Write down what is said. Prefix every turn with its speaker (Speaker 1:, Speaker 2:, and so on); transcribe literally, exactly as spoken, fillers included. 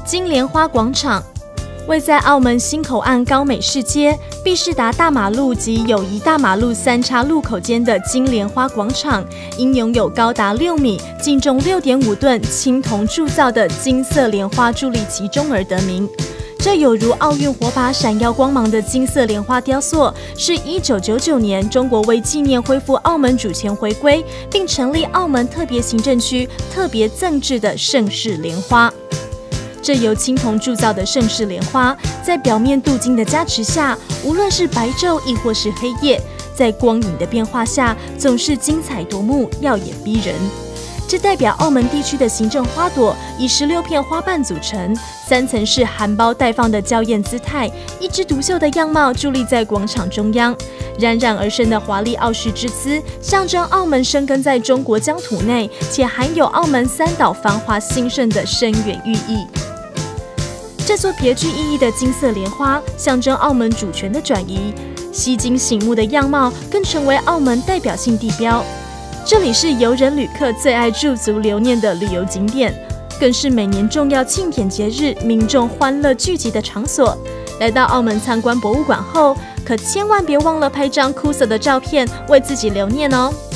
Speaker 1: 金莲花广场位在澳门新口岸高美士街、毕士达大马路及友谊大马路三岔路口间的金莲花广场，因拥有高达六米、净重六点五吨青铜铸造的金色莲花伫立其中而得名。这有如奥运火把闪耀光芒的金色莲花雕塑，是一九九九年中国为纪念恢复澳门主权回归，并成立澳门特别行政区特别赠制的盛世莲花。这由青铜铸造的盛世莲花，在表面镀金的加持下，无论是白昼亦或是黑夜，在光影的变化下，总是精彩夺目、耀眼逼人。这代表澳门地区的行政花朵以十六片花瓣组成，三层式含苞待放的娇艳姿态，一枝独秀的样貌伫立在广场中央。冉冉而生的华丽傲视之姿，象征澳门生根在中国疆土内，且含有澳门三岛繁华兴盛的深远寓意。这座别具意义的金色莲花，象征澳门主权的转移，吸睛醒目的样貌更成为澳门代表性地标。这里是游人旅客最爱驻足留念的旅游景点，更是每年重要庆典节日民众欢乐聚集的场所。来到澳门参观博物馆后，可千万别忘了拍张酷色的照片，为自己留念哦。